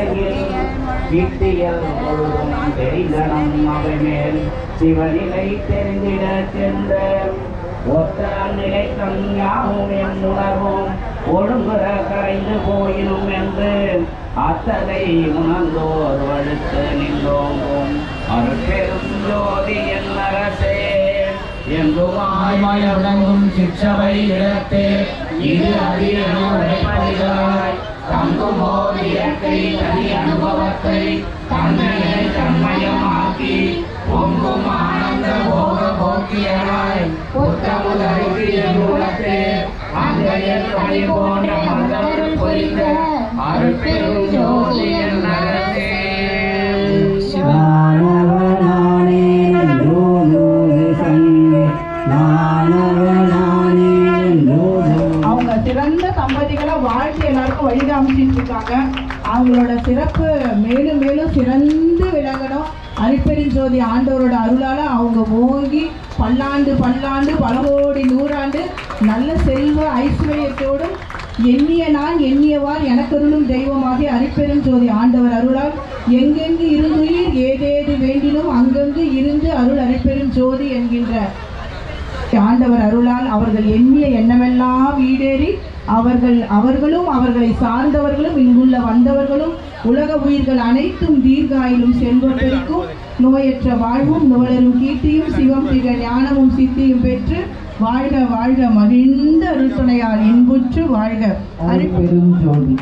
நிலையில் வீட்டியல் முழுதும் தெரிந்தனம் அவைமேல் சிவநிலை தெரிந்திட சென்ற ஒத்த நிலைக்கம் யாவும் என் உணர்வும் ஒழுங்குற கரைந்து போயினும் என்று அத்தனை உணர்ந்தோர் வழுத்து நின்றோங்கும் அருட்பெரும் ஜோதி என் அரசே எங்குமாய் விளங்கும் சிற்றவை இடத்தே இது அறியாய் தங்கும்போது இயற்கை தனி அனுபவத்தை தன்மையை தன்மயமாக்கி பொங்கும் ஆனந்த போக போக்கியராய் புத்தமுதற்கு எங்குலத்தே அங்கையில் பணி போன்ற மதம் பொறிந்த அருட்பெரும் ஜோதி என் அரசே அவங்க சிறந்த தம்பதிகளை வாழ்க்கை எல்லாருக்கும் வழிகாமிச்சிட்டு இருக்காங்க. அவங்களோட சிறப்பு மேலும் மேலும் சிறந்து விளங்கணும். அருட்பெருஞ்சோதி ஆண்டவரோட அருளால அவங்க ஓங்கி பல்லாண்டு பல்லாண்டு பல கோடி நூறாண்டு நல்ல செல்வ ஐஸ்வர்யத்தோடும் எண்ணிய நான் எண்ணியவால் எனக்கருளும் தெய்வமாகிய அருட்பெருஞ்சோதி ஆண்டவர் அருளால் எங்கெங்கு இருந்துயிர் ஏதேது வேண்டினும் அங்கங்கு இருந்து அருள் அருட்பெருஞ்சோதி என்கின்ற ஆண்டவர் அருளால் அவர்கள் எண்ணிய எண்ணமெல்லாம் ஈடேறி அவர்களும் அவர்களை சார்ந்தவர்களும் இங்குள்ள வந்தவர்களும் உலக உயிர்கள் அனைத்தும் தீர்காயிலும் செல்வப்பெருக்கும் நோயற்ற வாழ்வும் நுவலரும் கீர்த்தியும் சிவம் திக ஞானமும் சித்தியும் பெற்று வாழ்க வாழ்க மகிழ்ந்த அருள்துணையால் இன்புற்று வாழ்க அருட்பெருஞ்சோதி.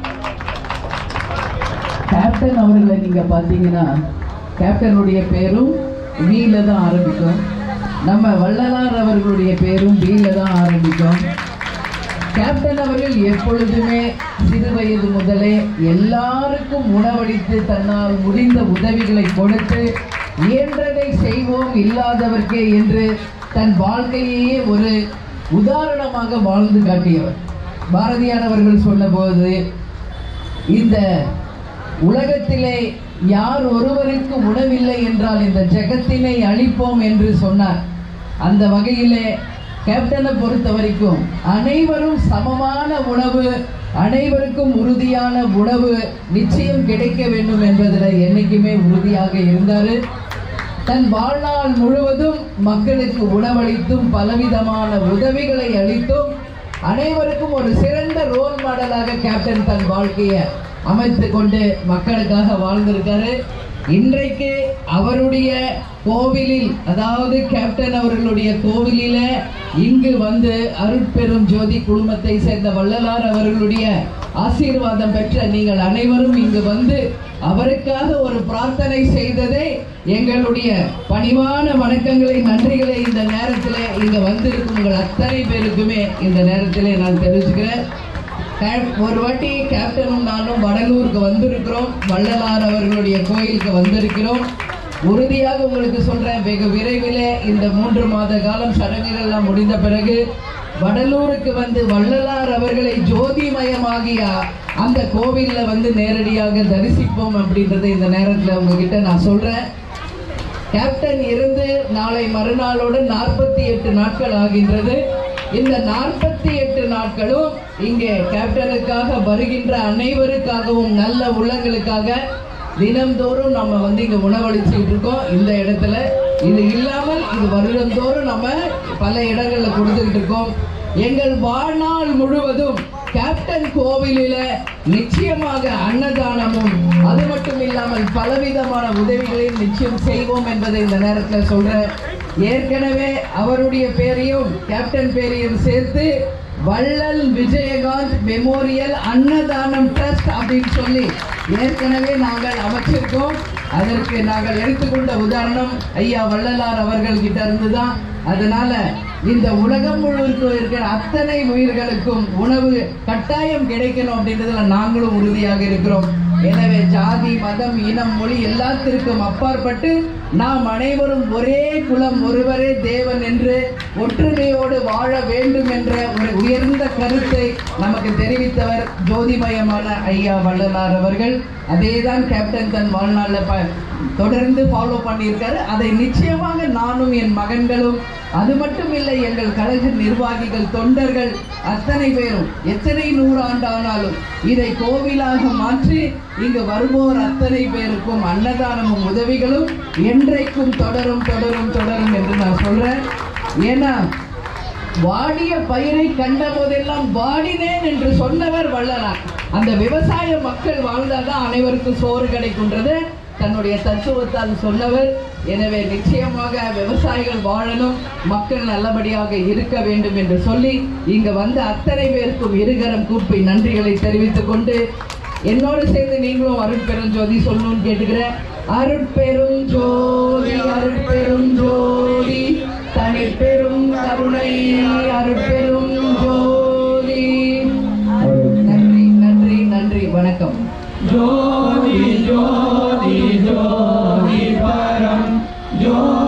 கேப்டன் அவர்களை நீங்க பாத்தீங்கன்னா கேப்டனுடைய பேரும் வீல தான் ஆரம்பிக்கும். நம்ம வள்ளலார் அவர்களுடைய பேரும் வீல தான் ஆரம்பிக்கும். கேப்டன் அவர்கள் எப்பொழுதுமே சிறு வயது முதலே எல்லாருக்கும் உணவளித்து தன்னால் முடிந்த உதவிகளை கொடுத்து இயன்றதை செய்வோம் இல்லாதவர்க்கே என்று தன் வாழ்க்கையே ஒரு உதாரணமாக வாழ்ந்து காட்டியவர். பாரதியார் அவர்கள் சொன்னபோது இந்த உலகத்திலே யார் ஒருவருக்கு உணவில்லை என்றால் இந்த ஜெகத்தினை அழிப்போம் என்று சொன்னார். அந்த வகையிலே கேப்டனை பொறுத்த வரைக்கும் அனைவரும் சமமான உணவு, அனைவருக்கும் உறுதியான உணவு நிச்சயம் கிடைக்க வேண்டும் என்பதில் என்னைக்குமே உறுதியாக இருந்தார். தன் வாழ்நாள் முழுவதும் மக்களுக்கு உணவளித்தும் பலவிதமான உதவிகளை அளித்தும் அனைவருக்கும் ஒரு சிறந்த ரோல் மாடலாக கேப்டன் தன் வாழ்க்கையை அமைத்து கொண்டு மக்களுக்காக வாழ்ந்திருக்காரு. இன்றைக்கு அவருடைய கோவிலில், அதாவது கேப்டன் அவர்களுடைய கோவிலில இங்கு வந்து அருட்பெரும் ஜோதி குழுமத்தை சேர்ந்த வள்ளலார் அவர்களுடைய ஆசீர்வாதம் பெற்ற நீங்கள் அனைவரும் இங்கு வந்து அவருக்காக ஒரு பிரார்த்தனை செய்ததே எங்களுடைய பணிவான வணக்கங்களை நன்றிகளை இந்த நேரத்தில் இங்க வந்திருக்கும் உங்கள் அத்தனை பேருக்குமே இந்த நேரத்தில் நான் தெரிவிச்சுக்கிறேன். ஒரு வாட்டி கேப்டனும் நானும் வடலூருக்கு வந்திருக்கிறோம், வள்ளலார் அவர்களுடைய கோயிலுக்கு வந்திருக்கிறோம். உறுதியாக உங்களுக்கு சொல்றேன், வெகு விரைவிலே இந்த 3 மாத காலம் சடங்குகள்லாம் முடிந்த பிறகு வடலூருக்கு வந்து வள்ளலார் அவர்களை ஜோதிமயமாகிய அந்த கோவில்ல வந்து நேரடியாக தரிசிப்போம் அப்படின்றத இந்த நேரத்தில் உங்ககிட்ட நான் சொல்றேன். கேப்டன் இருந்து நாளை மறுநாளோடு 48 நாட்கள் ஆகின்றது. இந்த 48 நாட்களும் இங்கே கேப்டனுக்காக வருகின்ற அனைவருக்காகவும் நல்ல உள்ளங்களுக்காக தினம்தோறும் நம்ம வந்து இங்க உணவளிச்சுட்டு இருக்கோம். இந்த இடத்துல இது இல்லாமல் இது வருடந்தோறும் நம்ம பல இடங்கள்ல கொடுத்துக்கிட்டு இருக்கோம். எங்கள் வாழ்நாள் முழுவதும் கேப்டன் கோவிலில நிச்சயமாக அன்னதானமும் அது மட்டும் இல்லாமல் பலவிதமான உதவிகளையும் நிச்சயம் செய்வோம் என்பதை இந்த நேரத்தில் சொல்றேன். ஏற்கனவே அவருடைய பேரையும் கேப்டன் பேரையும் சேர்த்து வள்ளல் விஜயகாந்த் மெமோரியல் அன்னதானம் ட்ரஸ்ட் அப்படின்னு சொல்லி ஏற்கனவே நாங்கள் அமைச்சிருக்கோம். அதற்கு நாங்கள் எடுத்துக்கொண்ட உதாரணம் ஐயா வள்ளலார் அவர்கள் கிட்ட இருந்துதான். அதனால இந்த உலகம் முழுவதும் இருக்கிற அத்தனை உயிர்களுக்கும் உணவு கட்டாயம் கிடைக்கணும் அப்படின்றதுல நாங்களும் உறுதியாக இருக்கிறோம். எனவே ஜாதி மதம் இனம் மொழி எல்லாத்திற்கும் அப்பாற்பட்டு நாம் அனைவரும் ஒரே குலம் ஒருவரே தேவன் என்று ஒற்றுமையோடு வாழ வேண்டும் என்ற ஒரு உயர்ந்த கருத்தை நமக்கு தெரிவித்தவர் ஜோதிமயமான ஐயா வள்ளலார் அவர்கள். அதேதான் கேப்டன் தன் வாழ்நாளில் தொடர்ந்து ஃபாலோ பண்ணியிருக்காரு. அதை நிச்சயமாக நானும் என் மகன்களும், அது மட்டும் இல்லை, எங்கள் கழக நிர்வாகிகள், தொண்டர்கள் அத்தனை பேரும் எத்தனை 100 ஆண்டானாலும் இதை கோவிலாக மாற்றி இங்கு வருவோர் அத்தனை பேருக்கும் அன்னதானமும் உதவிகளும் என்றைக்கும் தொடரும் தொடரும் தொடரும் என்று நான் சொல்றேன். ஏன்னா வாடிய பயிரை கண்ட போதெல்லாம் வாடினேன் என்று சொன்னவர் வள்ளலார். அந்த விவசாய மக்கள் வாழ்ந்தால்தான் அனைவருக்கும் சோறு கிடைக்கின்றது தன்னுடைய தத்துவத்தால் சொன்னவர். எனவே நிச்சயமாக விவசாயிகள் வாழணும், மக்கள் நல்லபடியாக இருக்க வேண்டும் என்று சொல்லி இங்க வந்த அத்தனை பேருக்கும் இருகரம் கூப்பி நன்றிகளை தெரிவித்துக் கொண்டு, என்னோடு சேர்ந்து நீங்களும் அருட்பெருஞ்சோதி சொல்லணும்னு கேட்டுக்கிறேன். அருட்பெரும் ஜோதி, அருட்பெரும் ஜோதி, தனிப்பெரும் கருணை, அருட்பெரும் ஜோதி. நன்றி நன்றி நன்றி, வணக்கம். ஜோதி ஜோதி ஜோதி பரம் ஜோதி.